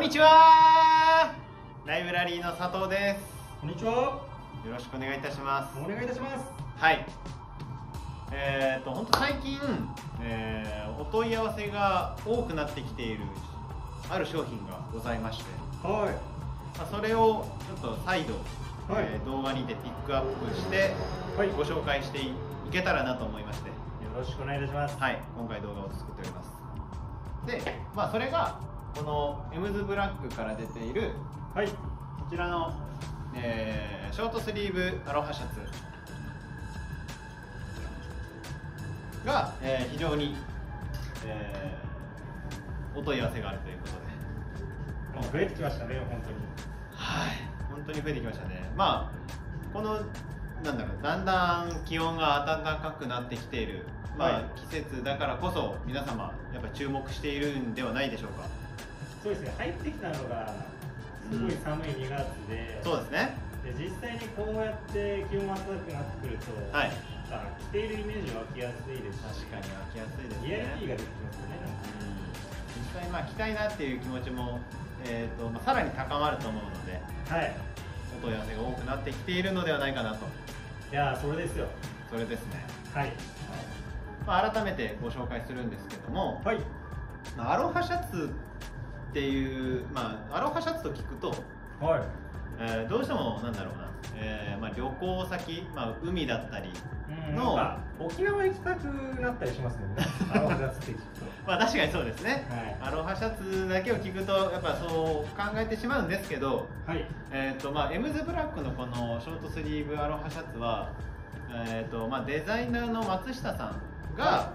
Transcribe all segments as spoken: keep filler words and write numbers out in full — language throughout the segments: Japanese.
んにちは。ライブラリーの佐藤です。 こんにちは。 よろしくお願いいたします。 お願いいたします。 はい。えーと本当最近、えー、お問い合わせが多くなってきているある商品がございまして、 はい。 まあ、それをちょっと再度、 はい、 えー、動画にてピックアップして、 はい、 ご紹介していけたらなと思いまして、よろしくお願いいたします。 はい、今回動画を作っております。で、まあそれがこのエムズブラックから出ている、 はい、 こちらの、えー、ショートスリーブアロハシャツが、えー、非常に、えー、お問い合わせがあるということで、 もう増えてきましたね、本当に。 はい、本当に増えてきましたね。まあこのなんだろう、だんだん気温が暖かくなってきている、まあ、はい、季節だからこそ皆様やっぱり注目しているんではないでしょうか。 そうですね、入ってきたのがすごい寒いにがつで、うん、 そうですね。 で実際にこうやって気温が暖かくなってくると、はい、着ているイメージ湧きやすいですし、 確かに湧きやすいですね。 リアリティが出てきますよね。 うん、実際まあ着たいなっていう気持ちも、えーとまあ、さらに高まると思うので、はい、お問い合わせが多くなってきているのではないかなと。 いやー、それですよ。 それですね。 はい、はい、 まあ、改めてご紹介するんですけども、はい、まあ、アロハシャツっていう、まあ、アロハシャツと聞くと、はい、えー、どうしてもなんだろうな、えーまあ、旅行先、まあ、海だったりの、 まあ、沖縄行きたくなったりしますもんね、アロハシャツって聞くと。 まあ確かにそうですね、はい、アロハシャツだけを聞くとやっぱそう考えてしまうんですけど、はい、えーとまあ、エムズブラックのこのショートスリーブアロハシャツは、えーとまあ、デザイナーの松下さんが、はい、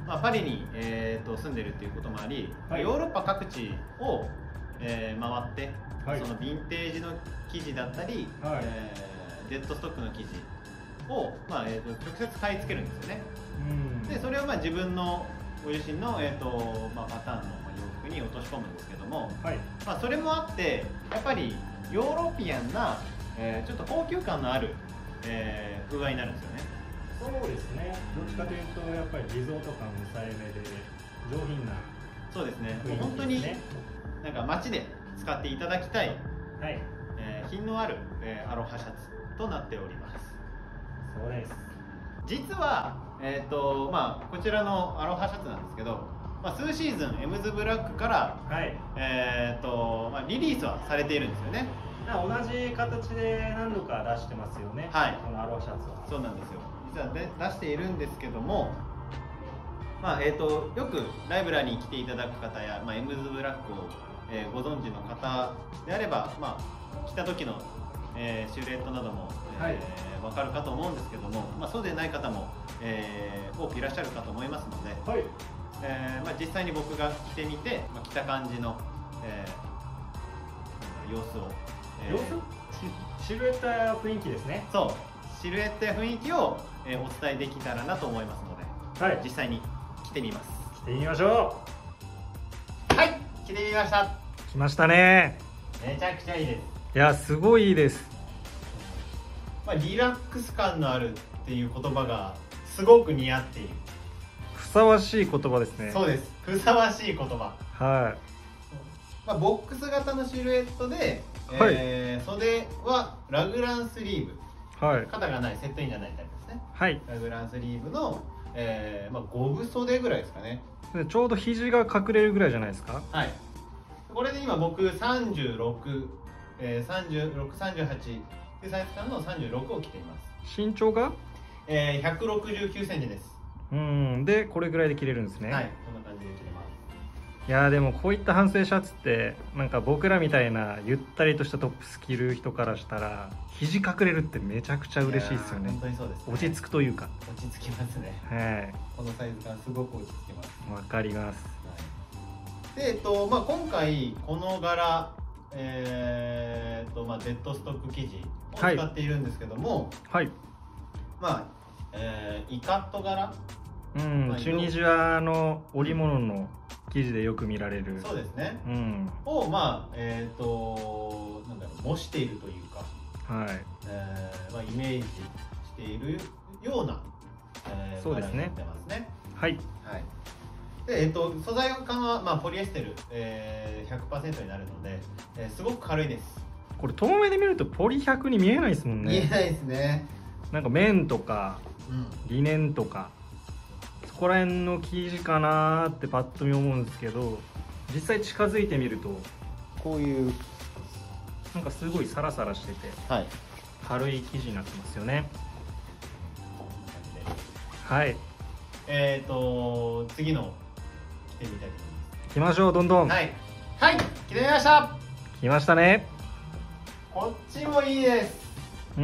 まあ、パリに、えーと住んでるっていうこともあり、はい、ヨーロッパ各地を、えー、回って、はい、そのヴィンテージの生地だったり、はい、えー、デッドストックの生地を、まあえー、と直接買い付けるんですよね。うん、でそれをまあ自分のご自身の、えーとまあ、パターンの洋服に落とし込むんですけども、はい、まあ、それもあってやっぱりヨーロピアンな、えー、ちょっと高級感のある、えー、風合いになるんですよね。 そうですね、どっちかというとやっぱりリゾート感抑えめで上品な、 そうですね、もう本当になんか街で使っていただきたい、はい、えー、品のある、えー、アロハシャツとなっております。 そうです。 実は、えーとまあ、こちらのアロハシャツなんですけど、まあ、数シーズンエムズブラックから、はい、えーとまあ、リリースはされているんですよね。 同じ形で何度か出してますよね、はい、このアロハシャツは。 そうなんですよ、実はで出しているんですけども、まあえーとよくライブラリーに来ていただく方や、まあ、エムズブラックを、えー、ご存知の方であれば、まあ、着た時の、えー、シルエットなども、はい、えー、分かるかと思うんですけども、まあ、そうでない方も、えー、多くいらっしゃるかと思いますので、はい、えーまあ、実際に僕が着てみて、まあ、着た感じの、えー、様子を、 えー、様子シルエットや雰囲気ですね。 そう、シルエットや雰囲気を、えー、お伝えできたらなと思いますので、はい、実際に着てみます。 着てみましょう。はい、着てみました。 来ましたね。 めちゃくちゃいいです。 いや、すごいいいです。 まあ、リラックス感のあるっていう言葉がすごく似合っている。 ふさわしい言葉ですね。 そうです、ふさわしい言葉。 はい、 まあ、ボックス型のシルエットで、はい、えー、袖はラグランスリーブ、はい、肩がないセットインじゃないタイプですね。はい、ラグランスリーブの、えーまあ、五分袖ぐらいですかね。 ちょうど肘が隠れるぐらいじゃないですか。 はい、これで今僕さんじゅうろく、えー、さんじゅうろく、さんじゅうはちでサイズ感のさんじゅうろくを着ています。 身長が、 えー、ひゃくろくじゅうきゅうセンチです。 うん、でこれぐらいで着れるんですね。 はい、こんな感じで着れます。 いやー、でもこういった半袖シャツってなんか僕らみたいなゆったりとしたトップス着る人からしたら肘隠れるってめちゃくちゃ嬉しいですよね。 本当にそうですね。 落ち着くというか、 落ち着きますね。はい、このサイズ感すごく落ち着きます。 わかります。 はい、で、えっとまあ、今回この柄、えー、っとまあ、デッドストック生地を使っているんですけども、はい、まあ、えー、イカット柄、 うん、まあ、チュニジアの織物の生地でよく見られる、 そうですね、うん、をまあえっ、ー、となんだろう、模しているというか、はい、えーまあ、イメージしているような、えー、 そうですね、 柄になってますね。 はい、 はい、 で、えっと、素材感は、まあ、ポリエステル、えー、ひゃくパーセント になるので、えー、すごく軽いです。 これ遠目で見るとポリひゃくに見えないですもんね。 見えないですね。 なんか綿とか、 うん、 リネンとかそこら辺の生地かなーってパッと見思うんですけど、実際近づいてみるとこういうなんかすごいサラサラしてて、はい、軽い生地になってますよね。はい。 えっ、ー、と次の着てみたいと思います。 着ましょう。どんどん。 はいはい、着てみました。 着ましたね。 こっちもいいです。 うん、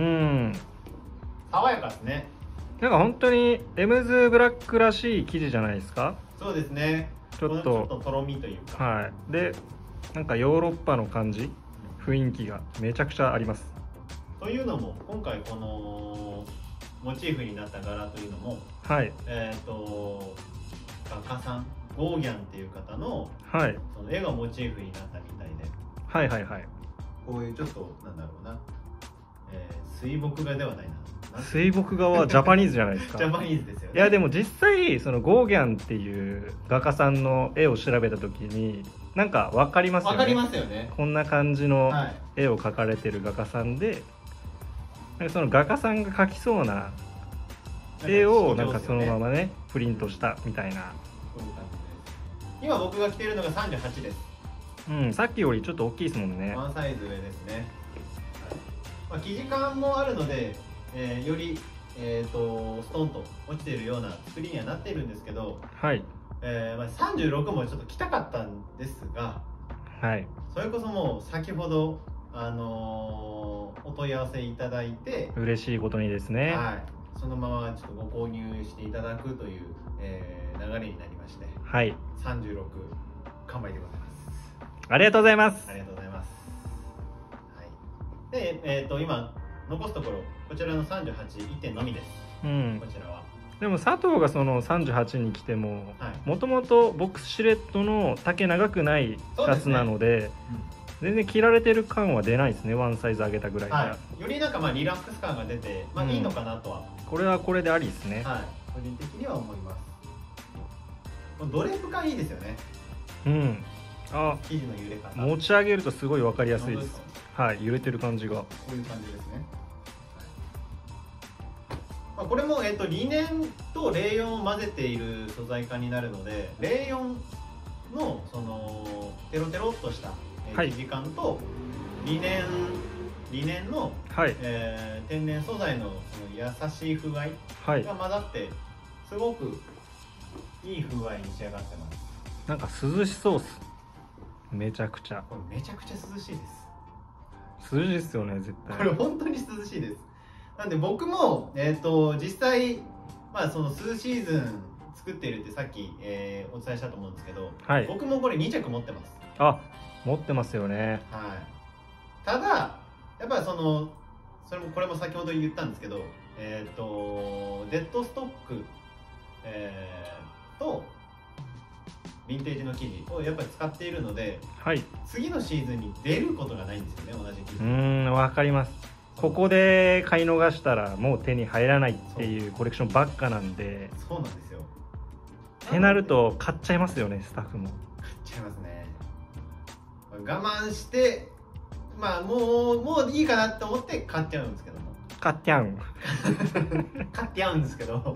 爽やかですね。 なんか本当にエムズブラックらしい生地じゃないですか。 そうですね。 ちょっとちょっととろみというか、 はい。でなんかヨーロッパの感じ、雰囲気がめちゃくちゃあります。 というのも今回このモチーフになった柄というのも、 はい、 えっ、ー、と画家さんゴーギャンっていう方の、 はい、 その絵がモチーフになったみたいで、 はいはいはい。 こういうちょっとなんだろうな、えー、水墨画ではないな。 水墨画はジャパニーズじゃないですか。 ジャパニーズですよね。 いやでも実際そのゴーギャンっていう画家さんの絵を調べた時になんか分かりますよね。 分かりますよね。 こんな感じの絵を描かれてる画家さんで、はい、その画家さんが描きそうな絵をなんかそのままねプリントしたみたいな。 そういう感じです。今僕が着ているのがさんじゅうはちです。 うん、さっきよりちょっと大きいですもんね。 ワンサイズ上ですね。はい、まあ、生地感もあるので、えー、より、えー、とストンと落ちているような作りにはなっているんですけど、 はい、 えーまあ、さんじゅうろくもちょっと着たかったんですが、 はい、 それこそもう先ほど、あのー、お問い合わせいただいて嬉しいことにですね、 はい、そのままちょっとご購入していただくという、えー、流れになりまして、 はい、 さんじゅうろく完売でございます。 ありがとうございます。 ありがとうございます。はい、で、えー、と今残すところこちらのさんじゅうはちいってんのみです。うん、こちらはでも佐藤がそのさんじゅうはちに来てももともとボックスシルエットの丈長くないシャツなので、ね、うん、全然着られてる感は出ないですね。ワンサイズ上げたぐらいから、はい、 よりなんかまあリラックス感が出て、まあ、いいのかなとは、 うん、これはこれでありですね。 はい、個人的には思います。ドレープ感いいですよね。 うん、あ、生地の揺れ方持ち上げるとすごい分かりやすいです。はい、揺れてる感じがこういう感じですね。はい、まあ、これも、えー、とリネンとレーヨンを混ぜている素材感になるので、レーヨンのそのテロテロっとした、えーはい、生地感とリネンリネンの、はい、えー、天然素材のその優しい風合いが混ざって、はい、すごくいい風合いに仕上がってます。 なんか涼しそうっす。めちゃくちゃこれめちゃくちゃ涼しいです。 涼しいですよね、絶対。 これ本当に涼しいです。なんで僕も、えー、と実際、まあ、その数シーズン作っているってさっき、えー、お伝えしたと思うんですけど、はい、僕もこれにちゃく持ってます。 あ、持ってますよね。 はい、ただやっぱりそのそれもこれも先ほど言ったんですけど、えー、とデッドストック、えー、とヴィンテージの生地をやっぱり使っているので、はい、次のシーズンに出ることがないんですよね、同じ生地。うーん、わかります。ここで買い逃したらもう手に入らないっていうコレクションばっかなんで。 そうなんですよ。 ってなると買っちゃいますよね、スタッフも。 買っちゃいますね。我慢してまあもうもういいかなって思って買っちゃうんですけども。 買っちゃう買っちゃうんですけど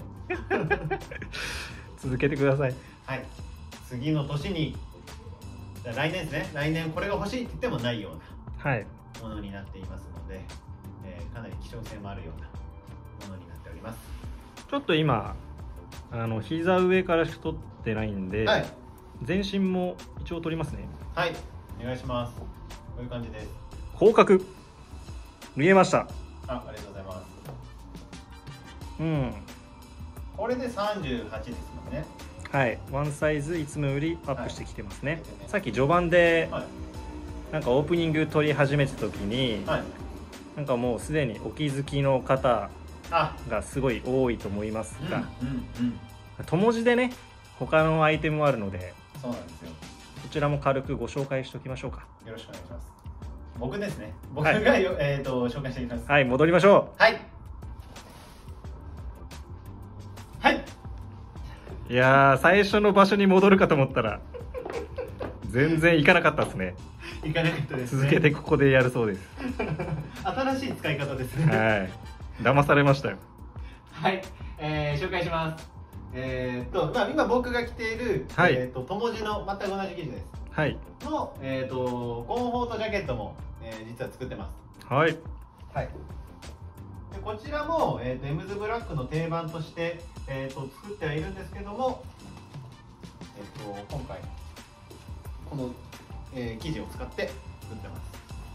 続けてください。 はい、次の年に来年ですね、来年これが欲しいって言ってもないようなものになっていますので、はい、えー、かなり希少性もあるようなものになっております。 ちょっと今あの膝上からしか取ってないんで、はい、全身も一応取りますね。 はい、お願いします。こういう感じです。 広角見えました。 あ、ありがとうございます。 うん、これでさんじゅうはちですもんね。 はい、ワンサイズいつもよりアップしてきてますね。はい、さっき序盤で、はい、なんかオープニング撮り始めた時に、はい、なんかもうすでにお気づきの方がすごい多いと思いますが、友字でね他のアイテムもあるので、 そうなんですよ。 こちらも軽くご紹介しておきましょうか。 よろしくお願いします。僕ですね。僕が、はい、えっと紹介していきます。 はい、戻りましょう。はい。はい。 いやー、最初の場所に戻るかと思ったら全然行かなかったですね。 行かなかったですね。 続けてここでやるそうです。 新しい使い方ですね。 はい、騙されましたよ。 はい、えー、紹介します。えー、っと、まあ、今僕が着ている、 はい、 えー、っと友地の全く同じ生地です。 はい。 の、えー、っとコンフォートジャケットも、えー、実は作ってます。 はい。 はい。でこちらも、えー、とエムズブラックの定番として、えー、と作ってはいるんですけども、えー、と今回この、えー、生地を使って作ってます。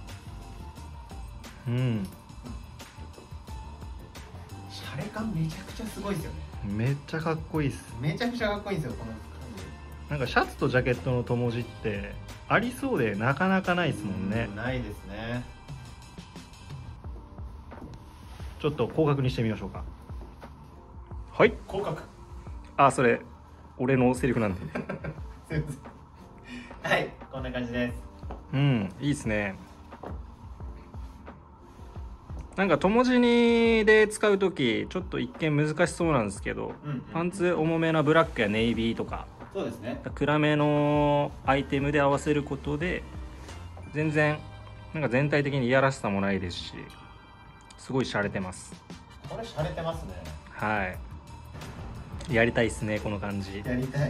うん。 シャレ感めちゃくちゃすごいですよね。 めっちゃかっこいいです。 めちゃくちゃかっこいいんですよこの感じ。なんかシャツとジャケットの友地ってありそうでなかなかないですもんね。 うん、ないですね。 ちょっと広角にしてみましょうか。はい、 広角。 あ、それ俺のセリフなんではい、こんな感じです。 うん、いいですね。なんか友地にで使う時ちょっと一見難しそうなんですけど、うんうん、パンツ重めなブラックやネイビーとか、 そうですね、 暗めのアイテムで合わせることで全然なんか全体的にいやらしさもないですし、すごい洒落てます。 これ洒落てますね。 はい、やりたいですねこの感じ。 やりたい。はい、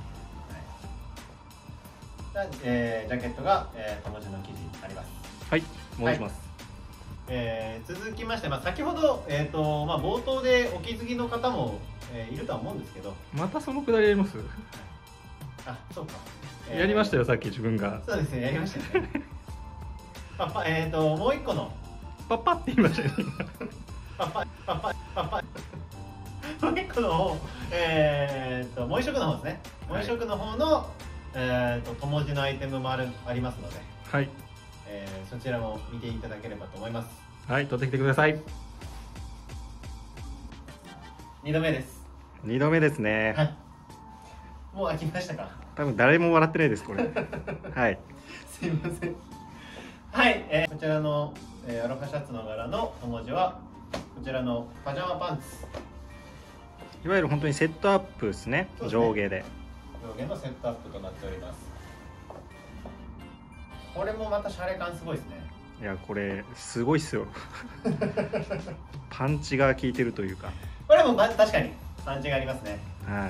えー、ジャケットが、えー、友地の生地あります。 はい、戻します。はい、 えー、続きまして、まあ、先ほど、えーとまあ、冒頭でお気づきの方も、えー、いるとは思うんですけど、 またそのくだりやります？ あ、そうか、 えー、やりましたよさっき自分が。 そうですね、やりましたねパパ、えーともう一個のパパって言いましたよねパパパパパパもう一個の方、えーともう一色の方ですね、もう一色の方の、はい、えーと友地のアイテムもあるありますので、 はい、 えー、そちらも見ていただければと思います。 はい、取ってきてください。 にどめです。 にどめですね。 はい、もう飽きましたか？ 多分誰も笑ってないですこれはい、 すいません。はい、えー、こちらの、えー、アロハシャツの柄の友地はこちらのパジャマパンツ、 いわゆる本当にセットアップですね。 そうですね、 上下で上下のセットアップとなっております。これもまたシャレ感すごいですね。 いやこれすごいっすよパンチが効いてるというか、 これも確かにパンチがありますね。 はい、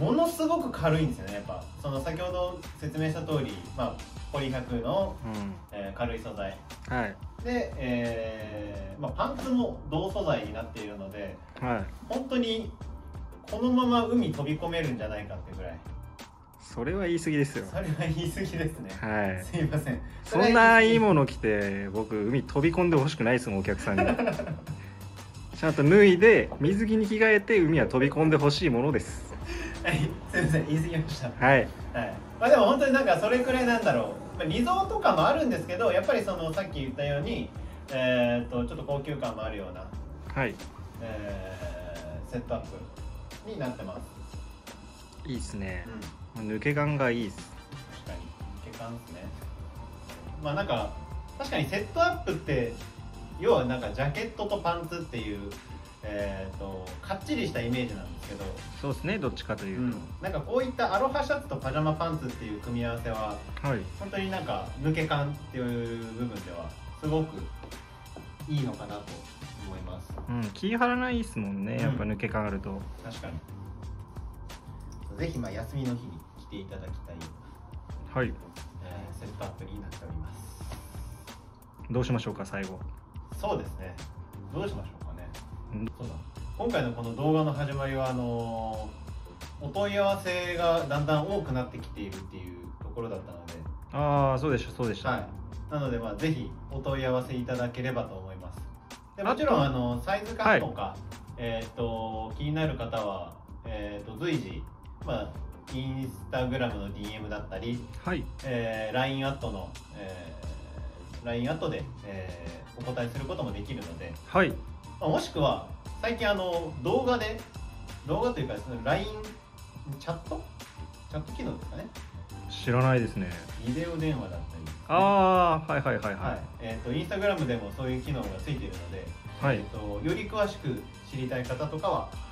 ものすごく軽いんですよね。やっぱその先ほど説明した通り、まあ、ポリひゃくの、うんえー、軽い素材、 はい、 で、えーまあ、パンツも同素材になっているので、はい、本当にこのまま海飛び込めるんじゃないかってぐらい。 それは言い過ぎですよ。 それは言い過ぎですね。 はい。 すいません。 そんないいもの着て僕海飛び込んでほしくないですもんお客さんに。ちゃんと脱いで水着に着替えて海は飛び込んでほしいものです。 はい、すいません、言い過ぎました。 はい。はい。 まあでも本当になんかそれくらいなんだろう。リゾート感もあるんですけど、やっぱりそのさっき言ったように、えー、とちょっと高級感もあるような、 はい、 えー、セットアップになってます。 いいですね。うん、抜け感がいいです。 確かに抜け感ですね。まあなんか確かにセットアップって要はなんかジャケットとパンツっていう、えー、とかっちりしたイメージなんですけど、 そうですね、どっちかというと、うん、 なんかこういったアロハシャツとパジャマパンツっていう組み合わせは、はい、本当になんか抜け感っていう部分ではすごくいいのかなと思います。 うん、気張らないですもんね、やっぱ抜け感あると。 確かに。ぜひまあ休みの日に着ていただきたい、 はい、 えー、セットアップになっております。 どうしましょうか最後。 そうですね、どうしましょうかね。うん、そうだ、今回のこの動画の始まりはあのー、お問い合わせがだんだん多くなってきているっていうところだったので。 ああ、そうでしたそうでした、はい、 なのでまあぜひお問い合わせいただければと思います。でもちろんあのサイズ感とか、はい、えー、と気になる方は、えー、と随時まあ、インスタグラムの ディーエム だったり、はい、えー、ライン アットの、えー、ライン アットで、えー、お答えすることもできるので、はい、まあ、もしくは最近あの動画で動画というか ライン チャットチャット機能ですかね。 知らないですね。 ビデオ電話だったり、ね、 ああ、はいはいはいはい、はい、 えー、とインスタグラムでもそういう機能がついているので、はい、えー、とより詳しく知りたい方とかは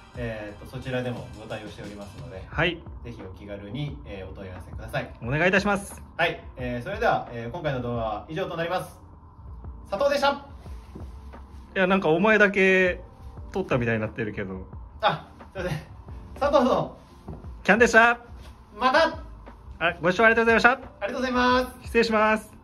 えー、とそちらでもご対応しておりますので、 はい、 ぜひお気軽に、えー、お問い合わせください。 お願いいたします。 はい、えー、それでは、えー、今回の動画は以上となります。佐藤でした。 いや、なんかお前だけ撮ったみたいになってるけど。 あ、すいません。佐藤とキャンでした。 また。 あ、ご視聴ありがとうございました。 ありがとうございます。 失礼します。